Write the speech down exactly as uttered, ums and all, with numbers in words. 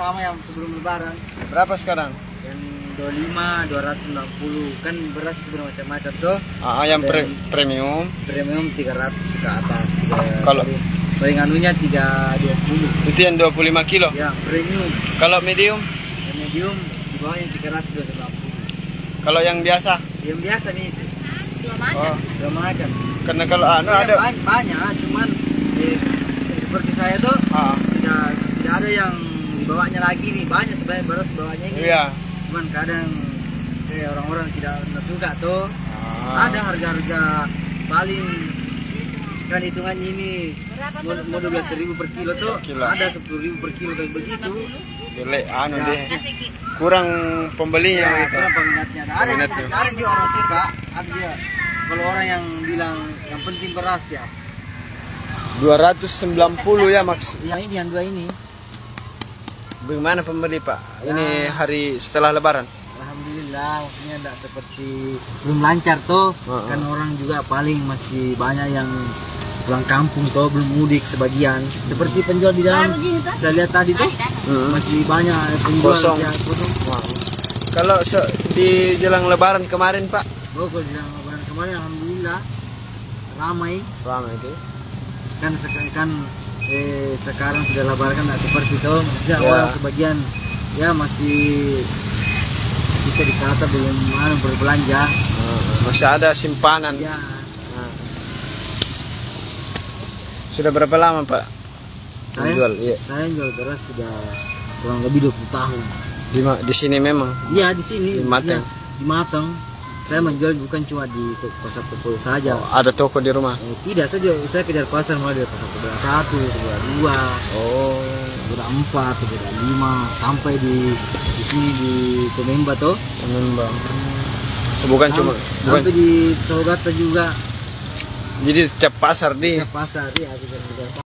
lama yang sebelum lebaran. Berapa sekarang? Yang dua puluh lima, dua ratus sembilan puluh. Kan beras itu bermacam-macam tuh. Ah, yang pre premium. Premium tiga ratus ke atas. Kalau paling anunya tiga ratus dua puluh. Itu yang dua puluh lima kilo? Ya, premium. Kalau medium? Yang medium di bawahnya tiga ratus dua puluh. Kalau yang biasa? Yang biasa nih itu. Dua macam. Oh. Dua macam. Karena kalau anu Ya, ada banyak, banyak, cuman eh, seperti saya tuh ah. tidak tidak ada yang dibawanya lagi nih, banyak sebenarnya beras bawanya ini. Iya. Cuman kadang eh, orang-orang tidak suka tuh. Ah. Ada harga-harga paling kan hitungannya ini mau dua belas ribu per kilo tuh, Kilo. ada sepuluh ribu per kilo tuh begitu. Jelek anu Ya. deh. Kurang pembelinya Ya, gitu. kurang peminatnya. Ada Peminatnya. ada juga orang suka, ada juga kalau orang yang bilang yang penting beras ya. dua ratus sembilan puluh ya maks. Yang ini yang dua ini. Bagaimana pembeli, Pak? Ini Ya. hari setelah lebaran. Alhamdulillah, maksudnya tidak seperti belum lancar tuh. Uh-uh. Kan orang juga paling masih banyak yang pulang kampung tuh, belum mudik sebagian. Seperti penjual di dalam, saya lihat tadi tuh Hmm. masih banyak penjual Kosong. yang kosong. Wah. Kalau se- di jelang lebaran kemarin, Pak, Oh, kalau di dalam lebaran kemarin alhamdulillah ramai. ramai itu. Kan sekarang kan eh, sekarang sudah lebaran kan nggak seperti itu. Maksudnya Ya. orang sebagian ya masih bisa dikata belum anu berbelanja. Masih ada simpanan. Ya. Nah. Sudah berapa lama, Pak? Saya, Menjual, iya. saya jual beras sudah kurang lebih dua puluh tahun. Di, ma- di sini memang. Iya di sini. Di Mateng. maksudnya Di Mateng. Saya menjual bukan cuma di toko pasar toko saja. Oh, ada toko di rumah. Eh, tidak saja saya kejar pasar mulai dari pasar toko satu, toko dua, Oh. toko empat, toko lima, sampai di di sini di Komemba toh. Memang. Bukan cuma bukan. Sampai di Saugata juga. Jadi tiap pasar di Tiap pasar ya.